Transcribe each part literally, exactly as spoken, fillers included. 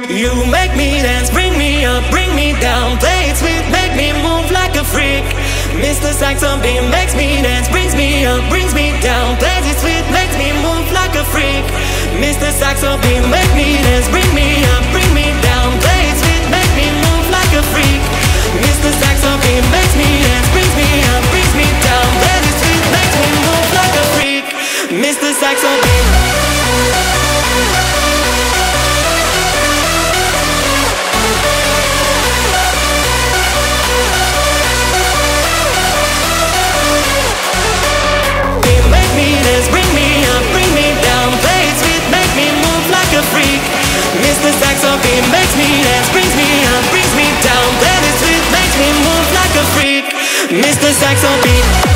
You make me dance, bring me up, bring me down. Play it sweet, make me move like a freak. Mister Saxobeat makes me dance, brings me up, brings me down. Plays it sweet, makes me move like a freak. Mister Saxobeat make me dance, bring me up, bring me down. Play it sweet, make me move like a freak. Mister Saxobeat makes me dance, brings me up, brings me down. Plays it sweet, makes me move like a freak. Mister Saxobeat. Bring me up, bring me down. Play it sweet, make me move like a freak. Mister Saxobeat makes me dance, brings me up, brings me down. Play it sweet, makes me move like a freak. Mister Saxobeat.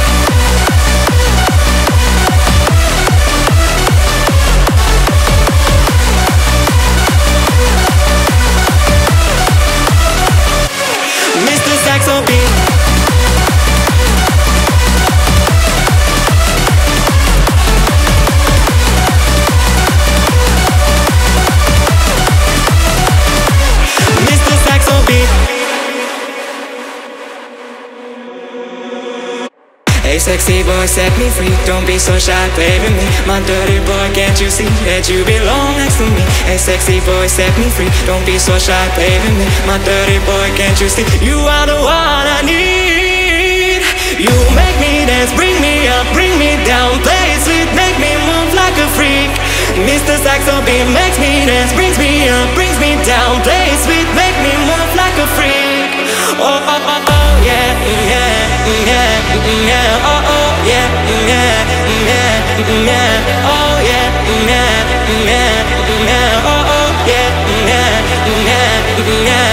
Hey sexy boy, set me free. Don't be so shy, play with me. My dirty boy, can't you see that you belong next to me? Hey sexy boy, set me free. Don't be so shy, play with me. My dirty boy, can't you see? You are the one I need. You make me dance, bring me up, bring me down. Play it sweet, make me move like a freak. Mister Saxobeat makes me dance, brings me up, brings me down. Play it sweet, make me move like a freak. Oh, oh, oh, oh, yeah, yeah, yeah, yeah, oh, oh, yeah, yeah, yeah, yeah, oh, yeah, yeah, yeah, yeah, oh, oh, yeah, yeah, yeah, yeah.